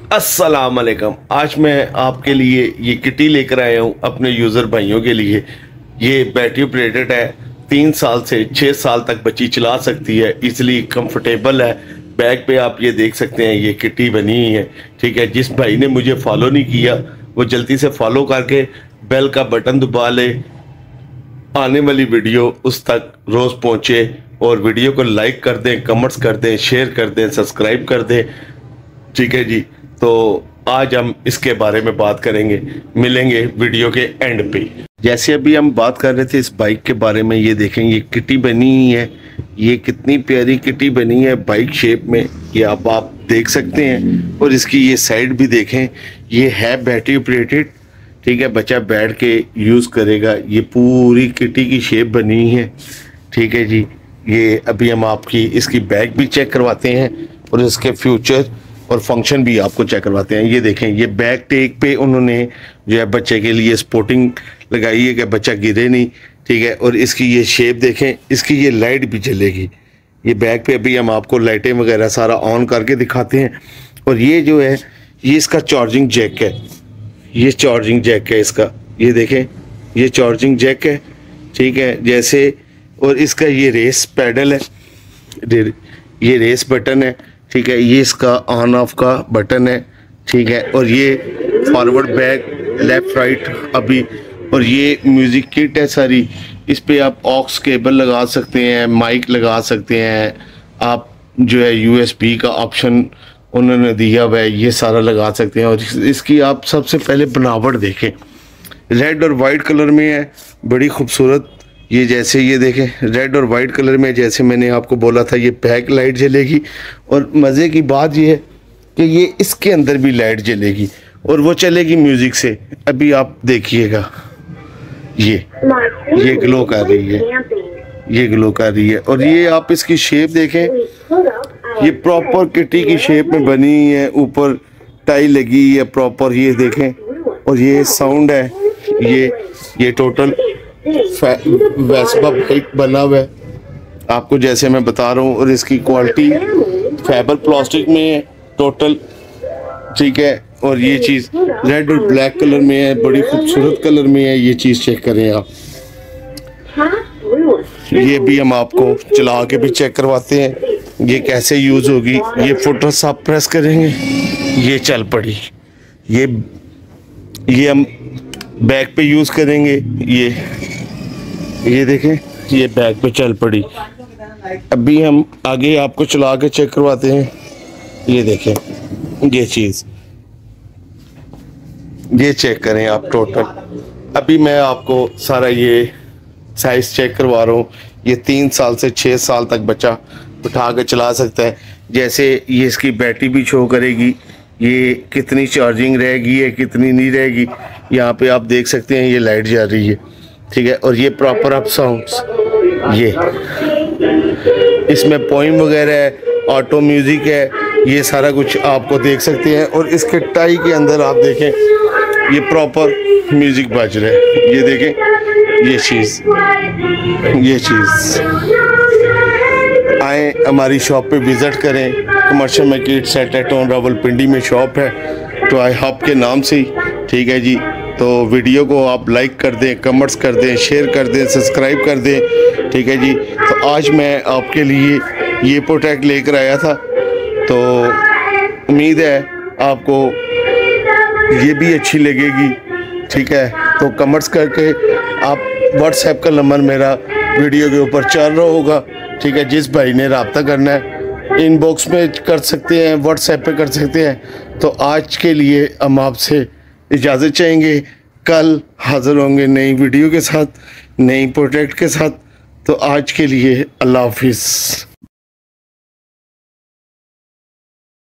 अस्सलाम वालेकुम। आज मैं आपके लिए ये किटी लेकर आया हूँ अपने यूज़र भाइयों के लिए। ये बैटरी ऑपरेटेड है, 3 साल से 6 साल तक बच्ची चला सकती है, इसलिए कंफर्टेबल है। बैक पे आप ये देख सकते हैं ये किटी बनी हुई है। ठीक है, जिस भाई ने मुझे फॉलो नहीं किया वो जल्दी से फॉलो करके बेल का बटन दबा ले, आने वाली वीडियो उस तक रोज़ पहुँचे। और वीडियो को लाइक कर दें, कमेंट्स कर दें, शेयर कर दें, सब्सक्राइब कर दें। ठीक है जी, तो आज हम इसके बारे में बात करेंगे, मिलेंगे वीडियो के एंड पे। जैसे अभी हम बात कर रहे थे इस बाइक के बारे में, ये देखें ये किटी बनी हुई है। ये कितनी प्यारी किटी बनी है बाइक शेप में, ये आप देख सकते हैं। और इसकी ये साइड भी देखें, ये है बैटरी ऑपरेटेड। ठीक है, बच्चा बैठ के यूज़ करेगा। ये पूरी किटी की शेप बनी है। ठीक है जी, ये अभी हम आपकी इसकी बैक भी चेक करवाते हैं और इसके फ्यूचर और फंक्शन भी आपको चेक करवाते हैं। ये देखें, ये बैक टेक पे उन्होंने जो है बच्चे के लिए स्पोर्टिंग लगाई है कि बच्चा गिरे नहीं। ठीक है, और इसकी ये शेप देखें, इसकी ये लाइट भी जलेगी। ये बैक पे अभी हम आपको लाइटें वगैरह सारा ऑन करके दिखाते हैं। और ये जो है ये इसका चार्जिंग जैक है, ये चार्जिंग जैक है इसका। ये देखें, ये चार्जिंग जैक है। ठीक है, जैसे, और इसका ये रेस पैडल है, ये रेस बटन है। ठीक है, ये इसका ऑन ऑफ का बटन है। ठीक है, और ये फॉरवर्ड बैक, लेफ्ट राइट अभी। और ये म्यूज़िक किट है सारी। इस पे आप ऑक्स केबल लगा सकते हैं, माइक लगा सकते हैं, आप जो है USB का ऑप्शन उन्होंने दिया हुआ है, ये सारा लगा सकते हैं। और इसकी आप सबसे पहले बनावट देखें, रेड और वाइट कलर में है, बड़ी खूबसूरत। ये जैसे ये देखें रेड और वाइट कलर में, जैसे मैंने आपको बोला था ये बैक लाइट जलेगी। और मज़े की बात ये है कि ये इसके अंदर भी लाइट जलेगी और वो चलेगी म्यूज़िक से। अभी आप देखिएगा, ये ग्लो कर रही है, ये ग्लो कर रही है। और ये आप इसकी शेप देखें, ये प्रॉपर किटी की शेप में बनी हुई है, ऊपर टाई लगी है प्रॉपर, ये देखें। और ये साउंड है, ये टोटल वेस्पा बाइक बना हुआ है आपको जैसे मैं बता रहा हूँ। और इसकी क्वालिटी फाइबर प्लास्टिक में है टोटल। ठीक है, और ये चीज़ रेड और ब्लैक कलर में है, बड़ी खूबसूरत कलर में है। ये चीज़ चेक करें आप, ये भी हम आपको चला के भी चेक करवाते हैं ये कैसे यूज़ होगी। ये फुटरेस्ट आप प्रेस करेंगे, ये चल पड़ी। ये हम बैक पे यूज़ करेंगे, ये देखें, ये बैक पे चल पड़ी। अभी हम आगे आपको चला के चेक करवाते हैं। ये देखें, ये चीज़, ये चेक करें आप टोटल। अभी मैं आपको सारा ये साइज़ चेक करवा रहा हूँ। ये 3 साल से 6 साल तक बच्चा उठा के चला सकता है। जैसे ये इसकी बैटरी भी शो करेगी, ये कितनी चार्जिंग रहेगी है, कितनी नहीं रहेगी। यहाँ पे आप देख सकते हैं ये लाइट जल रही है। ठीक है, और ये प्रॉपर अप साउंड्स, ये इसमें पोइम वगैरह है, ऑटो म्यूज़िक है, ये सारा कुछ आपको देख सकते हैं। और इसके टाई के अंदर आप देखें ये प्रॉपर म्यूज़िक बज रहा है। ये देखें, ये चीज़ आए हमारी शॉप पे विज़िट करें। Commercial market satellite town Rawalpindi में शॉप है, तो आई हॉप के नाम से ही। ठीक है जी, तो वीडियो को आप लाइक कर दें, कमेंट्स कर दें, शेयर कर दें, सब्सक्राइब कर दें। ठीक है जी, तो आज मैं आपके लिए ये प्रोडक्ट लेकर आया था, तो उम्मीद है आपको ये भी अच्छी लगेगी। ठीक है, तो कमेंट्स करके आप, व्हाट्सएप का नंबर मेरा वीडियो के ऊपर चल रहा होगा। ठीक है, जिस भाई ने रब्ता करना है इनबॉक्स में कर सकते हैं, व्हाट्सएप पे कर सकते हैं। तो आज के लिए हम आपसे इजाज़त चाहेंगे, कल हाज़िर होंगे नई वीडियो के साथ, नई प्रोडक्ट के साथ। तो आज के लिए अल्लाह हाफिज़।